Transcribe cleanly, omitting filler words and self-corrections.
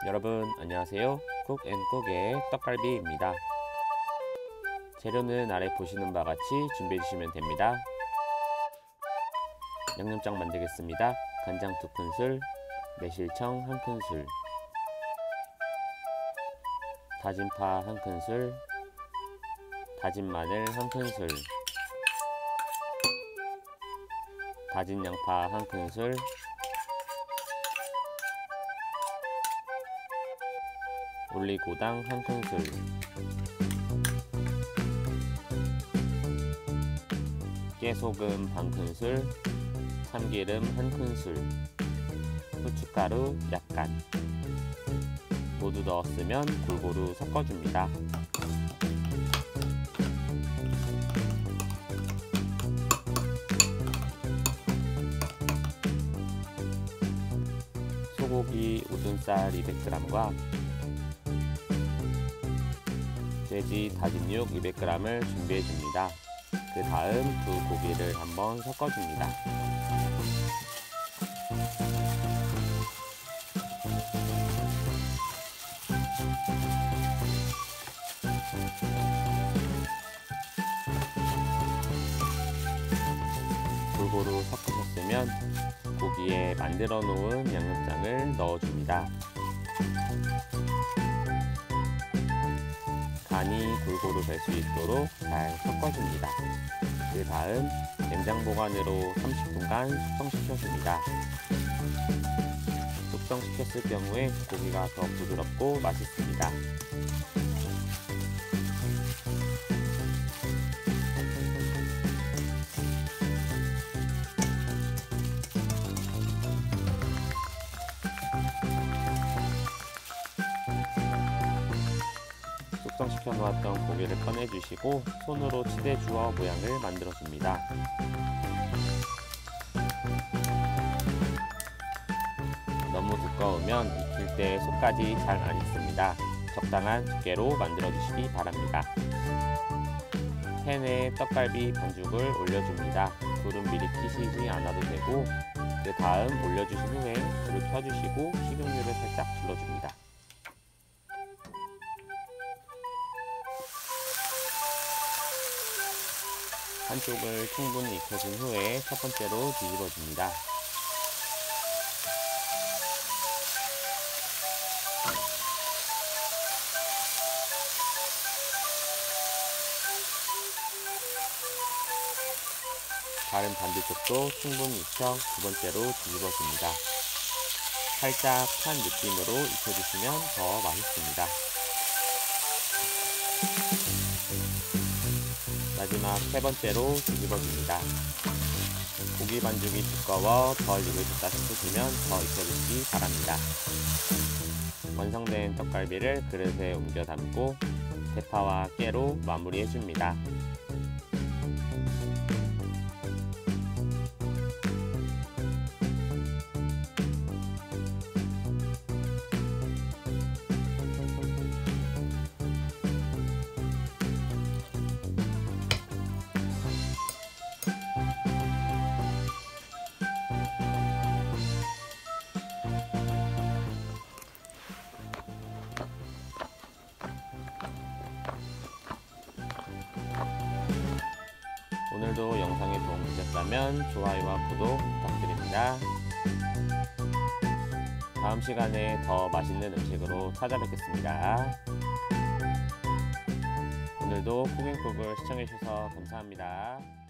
여러분 안녕하세요. 쿡앤쿡의 떡갈비입니다. 재료는 아래 보시는 바와 같이 준비해 주시면 됩니다. 양념장 만들겠습니다. 간장 2큰술, 매실청 1큰술, 다진 파 1큰술, 다진 마늘 1큰술, 다진 양파 1큰술, 올리고당 1큰술, 깨소금 반큰술, 참기름 1큰술, 후춧가루 약간 모두 넣었으면 골고루 섞어줍니다. 소고기 우둔살 200g과 돼지 다진육 200g을 준비해줍니다. 그 다음 두 고기를 한번 섞어줍니다. 골고루 섞으셨으면 고기에 만들어 놓은 양념장을 넣어줍니다. 간이 골고루 될 수 있도록 잘 섞어줍니다. 그 다음 냉장 보관으로 30분간 숙성시켜줍니다. 숙성시켰을 경우에 고기가 더 부드럽고 맛있습니다. 숙성시켜 놓았던 고기를 꺼내주시고 손으로 치대주어 모양을 만들어줍니다. 너무 두꺼우면 익힐 때 속까지 잘 안 익습니다. 적당한 두께로 만들어주시기 바랍니다. 팬에 떡갈비 반죽을 올려줍니다. 불은 미리 켜시지 않아도 되고 그 다음 올려주신 후에 불을 켜주시고 식용유를 살짝 둘러줍니다. 한쪽을 충분히 익혀준 후에 첫 번째로 뒤집어줍니다. 다른 반대쪽도 충분히 익혀 두 번째로 뒤집어줍니다. 살짝 탄 느낌으로 익혀주시면 더 맛있습니다. 마지막 세 번째로 뒤집어줍니다. 고기 반죽이 두꺼워 덜 익어졌다 싶으시면 더 익혀주시기 바랍니다. 완성된 떡갈비를 그릇에 옮겨 담고 대파와 깨로 마무리해줍니다. 오늘도 영상이 도움되셨다면 좋아요와 구독 부탁드립니다. 다음 시간에 더 맛있는 음식으로 찾아뵙겠습니다. 오늘도 쿡앤쿡을 시청해주셔서 감사합니다.